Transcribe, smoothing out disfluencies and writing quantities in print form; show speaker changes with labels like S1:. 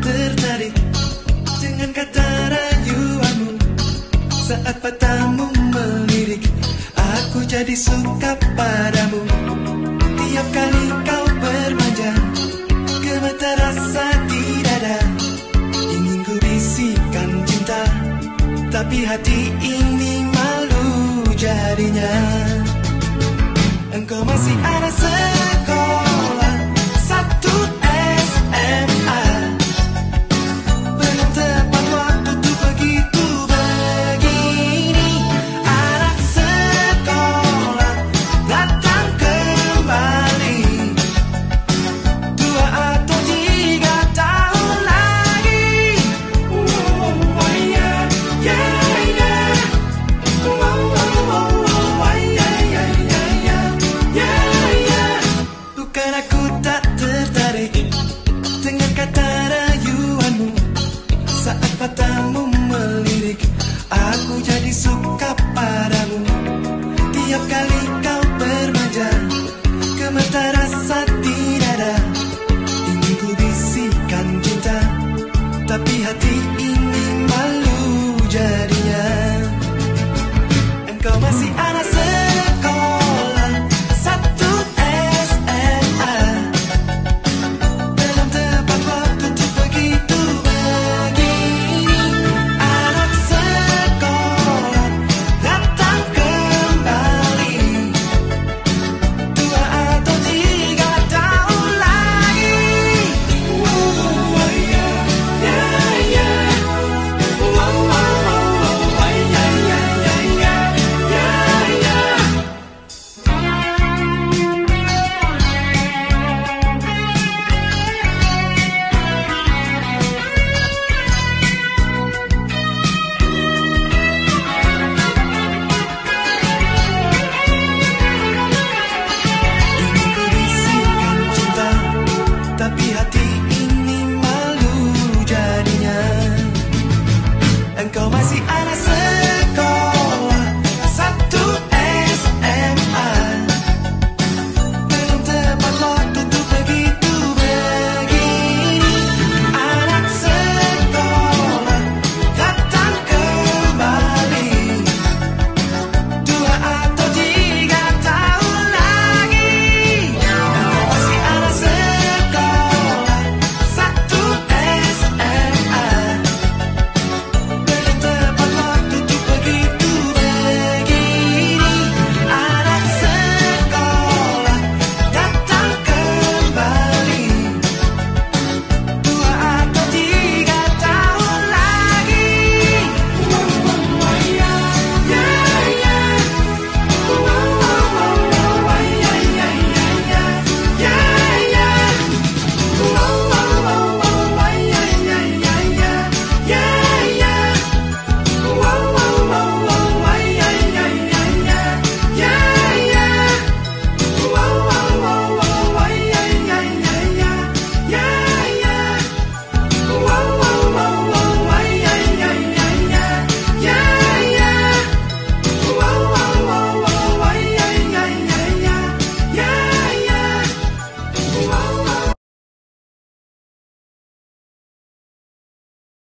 S1: tertarik dengan kata rayuanmu. Saat matamu melirik, aku jadi suka padamu. Tiap kali kau bermanja, gemetar rasa di dada. Ingin ku bisikan cinta, tapi hati ini malu jadinya. Engkau masih anak sekolah, satu SMA. Belum tepat waktu tuh begitu begini. Anak sekolah datang kembali, 2 atau 3 tahun lagi. Oh yeah, yeah, yeah. Oh, yeah, yeah, yeah, yeah, yeah. Bukan aku tak tertarik dengan kata rayuanmu. Saat matamu melirik, aku jadi suka